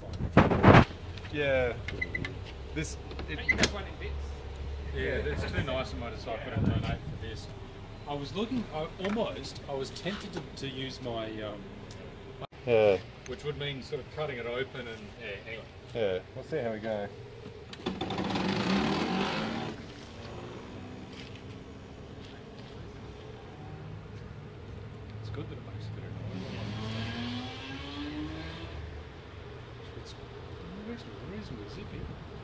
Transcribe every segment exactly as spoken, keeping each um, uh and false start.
fine. Yeah. This. It, Don't you have one in bits? Yeah, it's too nice a motor, so I couldn't donate for this. I was looking, I almost, I was tempted to, to use my, um, yeah. which would mean sort of cutting it open and, yeah, anyway. Yeah. We'll see how we go. It's good that it makes a bit of noise. It's reasonably, reasonably zippy.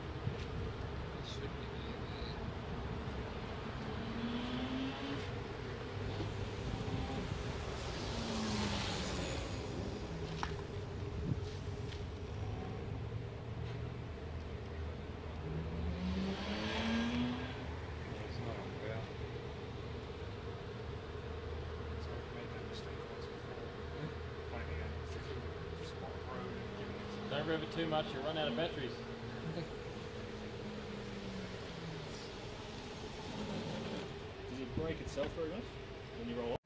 Don't rev it too much, you'll run out of batteries. Does it break itself very much when you roll off?